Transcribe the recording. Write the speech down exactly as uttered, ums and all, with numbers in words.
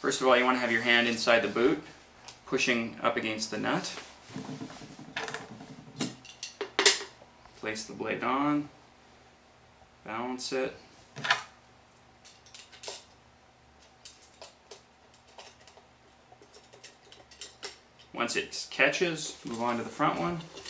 First of all, you want to have your hand inside the boot, pushing up against the nut. Place the blade on, balance it. Once it catches, move on to the front one.